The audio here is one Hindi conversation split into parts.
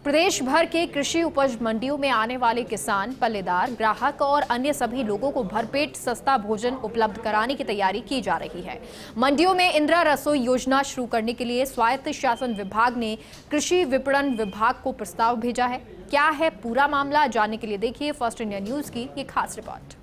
प्रदेश भर के कृषि उपज मंडियों में आने वाले किसान, पल्लेदार, ग्राहक और अन्य सभी लोगों को भरपेट सस्ता भोजन उपलब्ध कराने की तैयारी की जा रही है। मंडियों में इंदिरा रसोई योजना शुरू करने के लिए स्वायत्त शासन विभाग ने कृषि विपणन विभाग को प्रस्ताव भेजा है। क्या है पूरा मामला, जानने के लिए देखिए फर्स्ट इंडिया न्यूज की ये खास रिपोर्ट।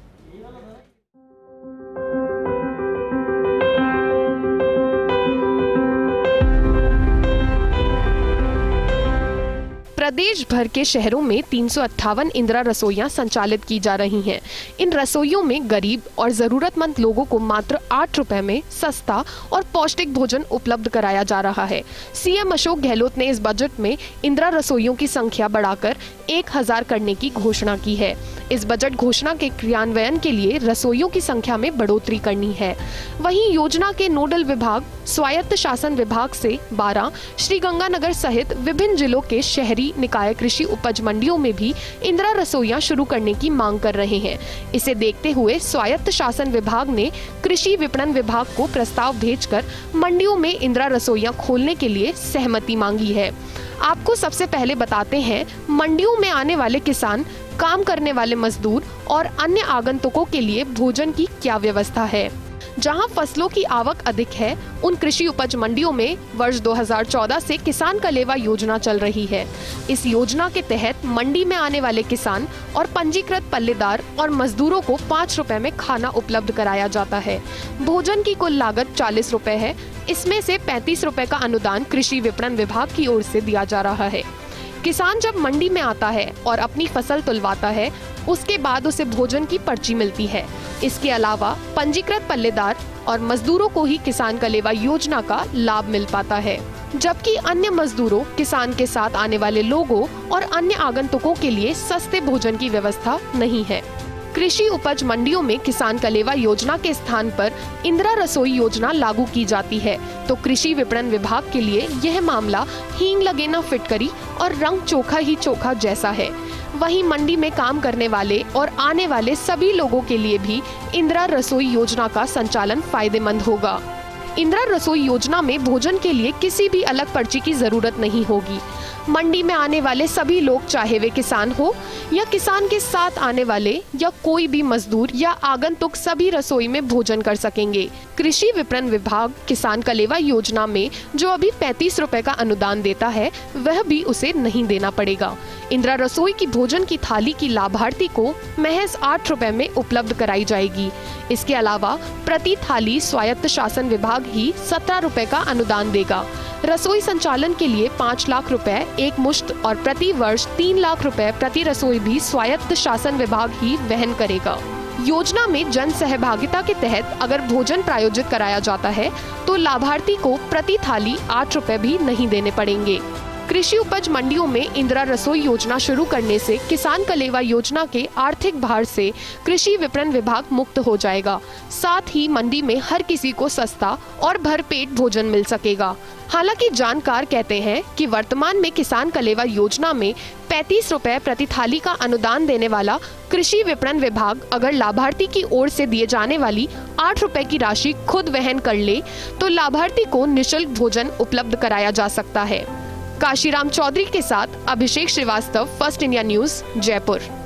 प्रदेश भर के शहरों में 358 इंदिरा रसोइयां संचालित की जा रही हैं। इन रसोइयों में गरीब और जरूरतमंद लोगों को मात्र 8 रुपए में सस्ता और पौष्टिक भोजन उपलब्ध कराया जा रहा है। सीएम अशोक गहलोत ने इस बजट में इंदिरा रसोइयों की संख्या बढ़ाकर 1000 करने की घोषणा की है। इस बजट घोषणा के क्रियान्वयन के लिए रसोइयों की संख्या में बढ़ोतरी करनी है। वहीं योजना के नोडल विभाग स्वायत्त शासन विभाग से 12 श्रीगंगानगर सहित विभिन्न जिलों के शहरी निकाय कृषि उपज मंडियों में भी इंदिरा रसोइयां शुरू करने की मांग कर रहे हैं। इसे देखते हुए स्वायत्त शासन विभाग ने कृषि विपणन विभाग को प्रस्ताव भेजकर मंडियों में इंदिरा रसोइयां खोलने के लिए सहमति मांगी है। आपको सबसे पहले बताते हैं मंडियों में आने वाले किसान, काम करने वाले मजदूर और अन्य आगंतुकों के लिए भोजन की क्या व्यवस्था है। जहां फसलों की आवक अधिक है, उन कृषि उपज मंडियों में वर्ष 2014 से किसान कलेवा योजना चल रही है। इस योजना के तहत मंडी में आने वाले किसान और पंजीकृत पल्लेदार और मजदूरों को 5 रुपए में खाना उपलब्ध कराया जाता है। भोजन की कुल लागत 40 रुपए है। इसमें से 35 रुपए का अनुदान कृषि विपणन विभाग की ओर से दिया जा रहा है। किसान जब मंडी में आता है और अपनी फसल तुलवाता है, उसके बाद उसे भोजन की पर्ची मिलती है। इसके अलावा पंजीकृत पल्लेदार और मजदूरों को ही किसान कलेवा योजना का लाभ मिल पाता है, जबकि अन्य मजदूरों, किसान के साथ आने वाले लोगों और अन्य आगंतुकों के लिए सस्ते भोजन की व्यवस्था नहीं है। कृषि उपज मंडियों में किसान कलेवा योजना के स्थान पर इंदिरा रसोई योजना लागू की जाती है, तो कृषि विपणन विभाग के लिए यह मामला हींग लगे न फिटकरी और रंग चोखा ही चोखा जैसा है। वहीं मंडी में काम करने वाले और आने वाले सभी लोगों के लिए भी इंदिरा रसोई योजना का संचालन फायदेमंद होगा। इंदिरा रसोई योजना में भोजन के लिए किसी भी अलग पर्ची की जरूरत नहीं होगी। मंडी में आने वाले सभी लोग, चाहे वे किसान हो या किसान के साथ आने वाले या कोई भी मजदूर या आगंतुक, सभी रसोई में भोजन कर सकेंगे। कृषि विपणन विभाग किसान कलेवा योजना में जो अभी 35 रुपए का अनुदान देता है, वह भी उसे नहीं देना पड़ेगा। इंदिरा रसोई की भोजन की थाली की लाभार्थी को महज 8 रुपए में उपलब्ध कराई जाएगी। इसके अलावा प्रति थाली स्वायत्त शासन विभाग ही 17 रुपए का अनुदान देगा। रसोई संचालन के लिए 5 लाख रुपए एक मुश्त और प्रति वर्ष 3 लाख रुपए प्रति रसोई भी स्वायत्त शासन विभाग ही वहन करेगा। योजना में जन सहभागिता के तहत अगर भोजन प्रायोजित कराया जाता है, तो लाभार्थी को प्रति थाली 8 रुपए भी नहीं देने पड़ेंगे। कृषि उपज मंडियों में इंदिरा रसोई योजना शुरू करने से किसान कलेवा योजना के आर्थिक भार से कृषि विपणन विभाग मुक्त हो जाएगा। साथ ही मंडी में हर किसी को सस्ता और भरपेट भोजन मिल सकेगा। हालांकि जानकार कहते हैं कि वर्तमान में किसान कलेवा योजना में 35 रुपए प्रति थाली का अनुदान देने वाला कृषि विपणन विभाग अगर लाभार्थी की ओर से दिए जाने वाली 8 रुपए की राशि खुद वहन कर ले, तो लाभार्थी को निःशुल्क भोजन उपलब्ध कराया जा सकता है। काशीराम चौधरी के साथ Abhishek Srivastava, first India news, Jaipur.